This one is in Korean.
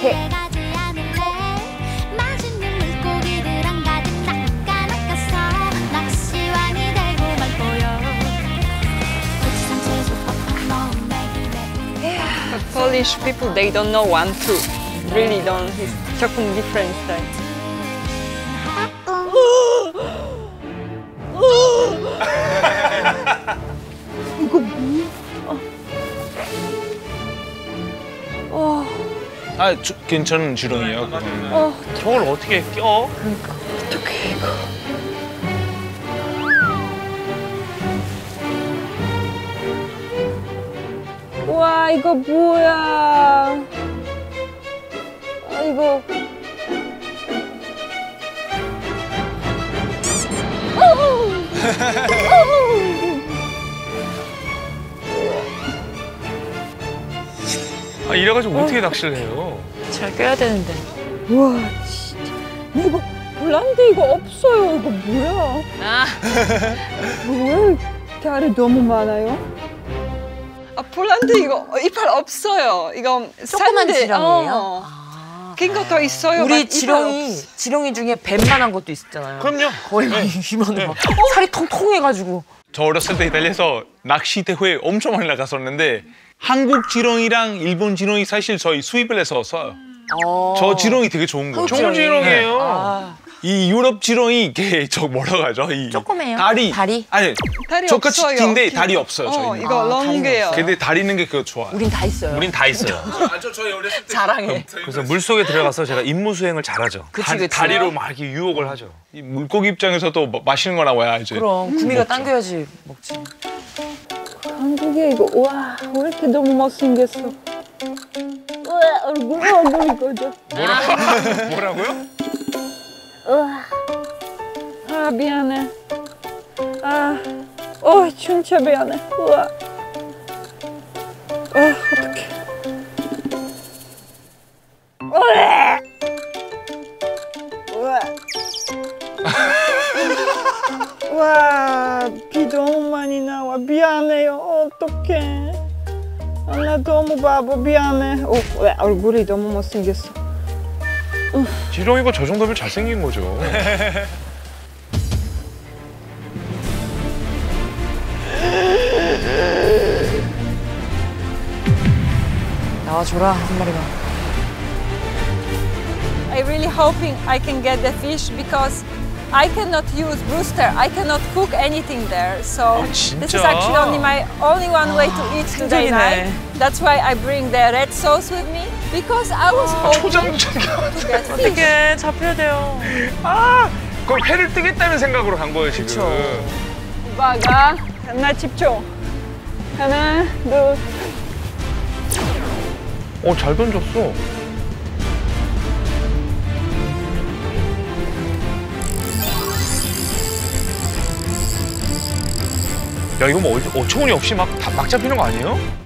어떡해. Polish people, they don't know one, two. Really don't. It's 조금 different style. 이거 뭐야? 아, 괜찮은 지렁이에요. 저걸 어떻게 껴? 그러니까 어떡해 이거. 와 이거 뭐야? 아 이거. 아, 이래가지고 어떻게 낚시를 해요? 잘 껴야 되는데. 와 진짜. 이거 폴란드 이거 없어요. 이거 뭐야? 아, 왜 다리 너무 많아요? 폴란드 이거 이빨 없어요. 이거 조그만 샌드, 지렁이에요? 긴 거 더 있어요. 우리 이빨 지렁이 중에 뱀만한 것도 있었잖아요. 그럼요. 거의 막 이만한 거. 살이 통통해가지고. 저 어렸을 때 이탈리아에서 낚시 대회 엄청 많이 나갔었는데 한국 지렁이랑 일본 지렁이 사실 저희 수입을 해서 써요. 저 지렁이 되게 좋은 거예요. 좋은 지렁이에요. 아, 이 유럽 지렁이 이게 저 뭐라고 하죠? 이 조그매요. 다리. 다리? 다리 저같이 없어요. 긴데 다리 없어요. 저희는. 이거 롱게요. 근데 다리 있는 게 그거 좋아요. 우린 다 있어요. 우린 다 있어요. 저희 어렸을 때 자랑해. 그래서 물속에 들어가서 제가 임무 수행을 잘하죠. 그치. 다리로 막 이렇게 유혹을 하죠. 이 물고기 입장에서도 맛있는 거 나와야 이제. 그럼 구미가 당겨야지 먹지. 한국에 이거 와 왜 이렇게 너무 못생겼어? 와 얼굴 이거죠? 뭐라고요? 아 미안해. 진짜 미안해. 우와. 어떡해. 우와. 와, 비 너무 많이 나와. 미안해요. 어떡해. 나 너무 바보. 미안해. 왜 얼굴이 너무 못생겼어. 지렁이가 저 정도면 잘생긴 거죠. 나와줘라 한 마리만. I'm really hoping I can get the fish because I cannot use Brewster. I cannot cook anything there. So this is 진짜? actually only one way to eat today 생존이네. night. That's why I bring the red sauce with me because I was hoping to get fish. 어떻게 잡혀야 돼요. 그럼 회를 뜨겠다는 생각으로 간 거예요, 지금. 그쵸. 우바가 나 집중. 하나, 둘. 잘 던졌어. 야, 이거 뭐 어처구니 없이 막 잡히는 거 아니에요?